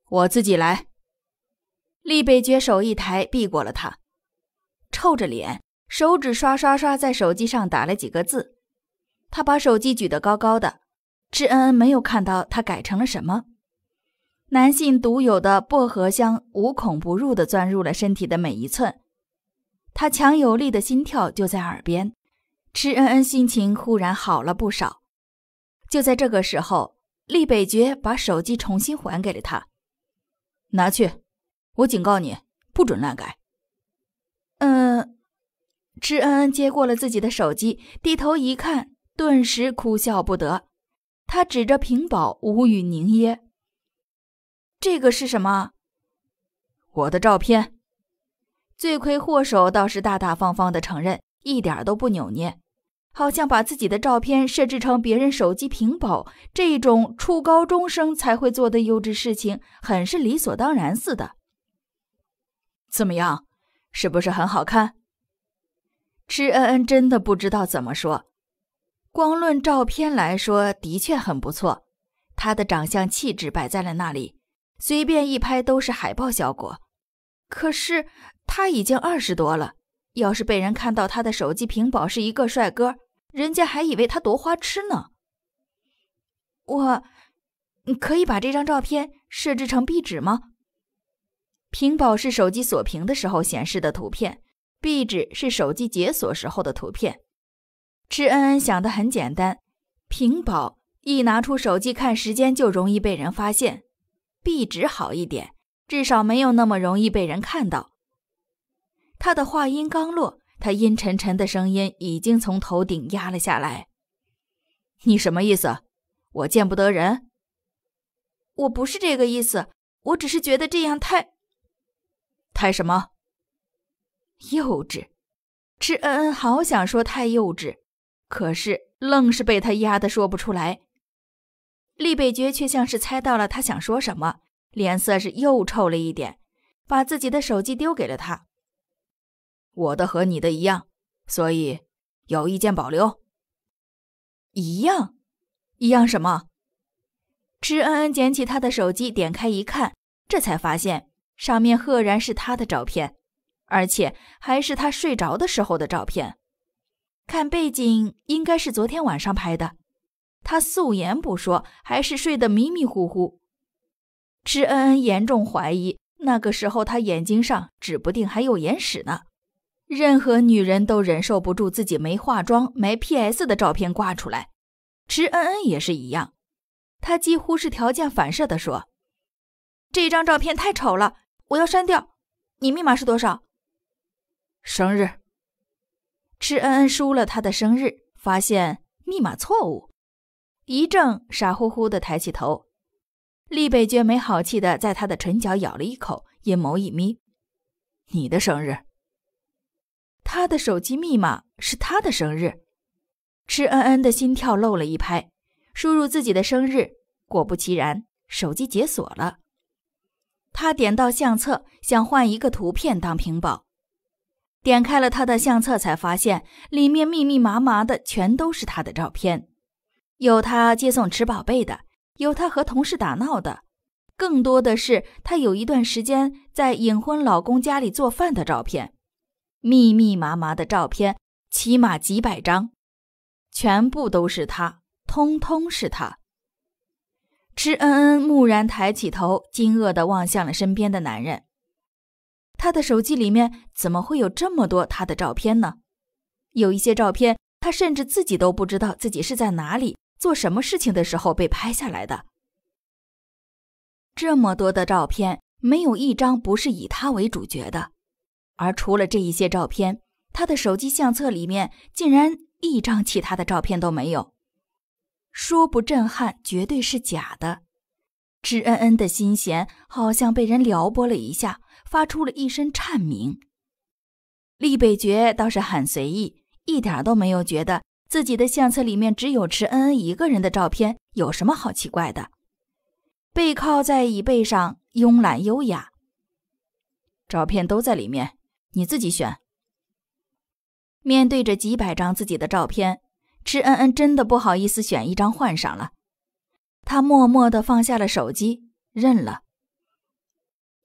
我自己来。厉北觉手一抬，避过了他，臭着脸，手指刷刷刷在手机上打了几个字。他把手机举得高高的，知恩恩没有看到他改成了什么。男性独有的薄荷香无孔不入地钻入了身体的每一寸，他强有力的心跳就在耳边。知恩恩心情忽然好了不少。就在这个时候，厉北觉把手机重新还给了他。拿去，我警告你，不准乱改。知恩恩接过了自己的手机，低头一看，顿时哭笑不得。他指着屏保，无语凝噎。这个是什么？我的照片。罪魁祸首倒是大大方方地承认，一点都不扭捏，好像把自己的照片设置成别人手机屏保这种初高中生才会做的幼稚事情，很是理所当然似的。怎么样，是不是很好看？知恩恩真的不知道怎么说。光论照片来说，的确很不错，他的长相气质摆在了那里，随便一拍都是海报效果。可是他已经20多了，要是被人看到他的手机屏保是一个帅哥，人家还以为他多花痴呢。我可以把这张照片设置成壁纸吗？屏保是手机锁屏的时候显示的图片，壁纸是手机解锁时候的图片。知恩恩想得很简单，屏保一拿出手机看时间就容易被人发现，壁纸好一点，至少没有那么容易被人看到。他的话音刚落，他阴沉沉的声音已经从头顶压了下来。你什么意思？我见不得人？我不是这个意思，我只是觉得这样太什么？幼稚。知恩恩好想说太幼稚，可是愣是被他压得说不出来。厉北觉却像是猜到了他想说什么，脸色是又臭了一点，把自己的手机丢给了他。我的和你的一样，所以有意见保留。一样？一样什么？知恩恩捡起他的手机，点开一看，这才发现上面赫然是他的照片，而且还是他睡着的时候的照片。看背景应该是昨天晚上拍的，他素颜不说，还是睡得迷迷糊糊。知恩恩严重怀疑，那个时候他眼睛上指不定还有眼屎呢。任何女人都忍受不住自己没化妆、没 PS 的照片挂出来，知恩恩也是一样。他几乎是条件反射地说：“这张照片太丑了，我要删掉。你密码是多少？”生日。知恩恩输了他的生日，发现密码错误，一怔，傻乎乎地抬起头。厉北觉没好气地在他的唇角咬了一口，阴谋一眯：“你的生日。”他的手机密码是他的生日。知恩恩的心跳漏了一拍，输入自己的生日，果不其然，手机解锁了。他点到相册，想换一个图片当屏保。点开了他的相册，才发现里面密密麻麻的全都是他的照片，有他接送吃宝贝的，有他和同事打闹的，更多的是他有一段时间在隐婚老公家里做饭的照片。密密麻麻的照片，起码几百张，全部都是他，通通是他。知恩恩蓦然抬起头，惊愕地望向了身边的男人。他的手机里面怎么会有这么多他的照片呢？有一些照片，他甚至自己都不知道自己是在哪里，做什么事情的时候被拍下来的。这么多的照片，没有一张不是以他为主角的。而除了这一些照片，他的手机相册里面竟然一张其他的照片都没有。说不震撼，绝对是假的。知恩恩的心弦好像被人撩拨了一下，发出了一声颤鸣。厉北觉倒是很随意，一点都没有觉得自己的相册里面只有知恩恩一个人的照片有什么好奇怪的。背靠在椅背上，慵懒优雅。照片都在里面，你自己选。面对着几百张自己的照片，知恩恩真的不好意思选一张换上了。他默默地放下了手机，认了。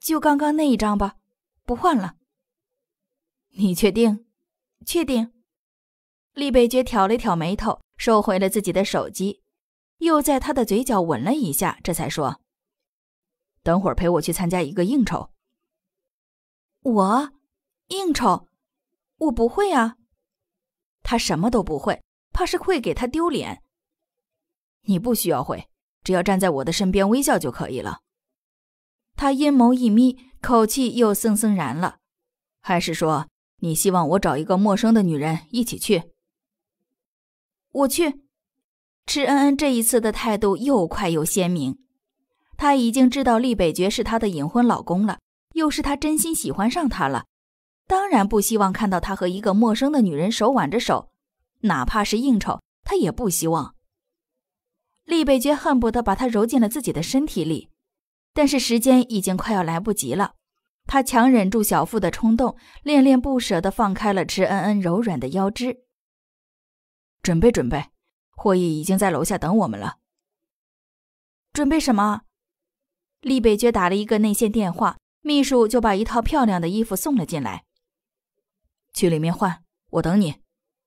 就刚刚那一张吧，不换了。 你确定？ 确定。厉北觉挑了挑眉头，收回了自己的手机，又在他的嘴角吻了一下，这才说： 等会儿陪我去参加一个应酬。 我？应酬？我不会啊。 他什么都不会，怕是会给他丢脸。你不需要会，只要站在我的身边微笑就可以了。 他阴谋一眯，口气又森森然了。 还是说，你希望我找一个陌生的女人一起去？ 我去。池恩恩这一次的态度又快又鲜明。他已经知道厉北觉是他的隐婚老公了，又是他真心喜欢上他了，当然不希望看到他和一个陌生的女人手挽着手，哪怕是应酬，他也不希望。厉北觉恨不得把他揉进了自己的身体里，但是时间已经快要来不及了。他强忍住小腹的冲动，恋恋不舍地放开了池恩恩柔软的腰肢。 准备准备，霍毅已经在楼下等我们了。 准备什么？厉北觉打了一个内线电话，秘书就把一套漂亮的衣服送了进来。 去里面换，我等你。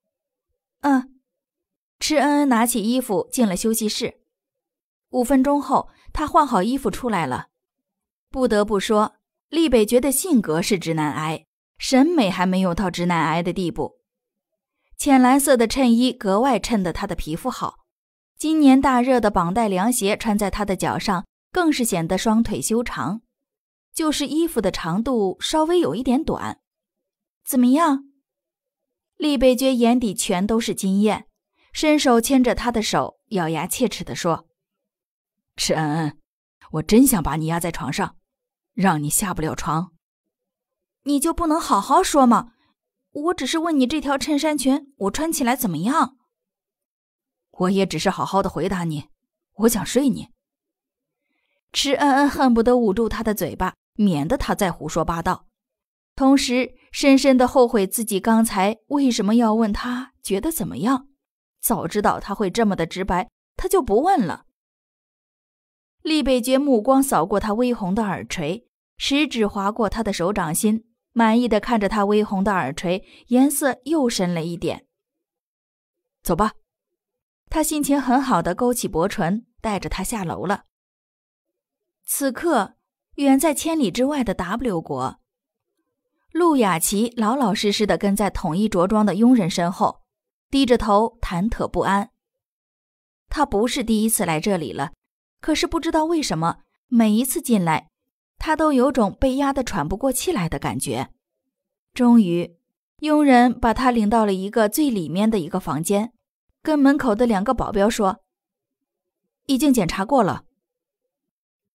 池恩恩拿起衣服进了休息室。5分钟后，他换好衣服出来了。不得不说，厉北觉的性格是直男癌，审美还没有到直男癌的地步。浅蓝色的衬衣格外衬得他的皮肤好，今年大热的绑带凉鞋穿在他的脚上，更是显得双腿修长。就是衣服的长度稍微有一点短。怎么样？厉北觉眼底全都是惊艳，伸手牵着他的手，咬牙切齿地说： 池恩恩，我真想把你压在床上，让你下不了床。 你就不能好好说吗？我只是问你这条衬衫裙我穿起来怎么样？ 我也只是好好的回答你，我想睡你。 池恩恩恨不得捂住他的嘴巴，免得他再胡说八道，同时深深地后悔自己刚才为什么要问他觉得怎么样。早知道他会这么的直白，他就不问了。厉北觉目光扫过他微红的耳垂，食指划过他的手掌心，满意地看着他微红的耳垂，颜色又深了一点。 走吧。 他心情很好地勾起薄唇，带着他下楼了。此刻，远在千里之外的 W 国，陆雅琪老老实实地跟在统一着装的佣人身后，低着头忐忑不安。他不是第一次来这里了，可是不知道为什么，每一次进来，他都有种被压得喘不过气来的感觉。终于，佣人把他领到了一个最里面的一个房间，跟门口的2个保镖说：已经检查过了。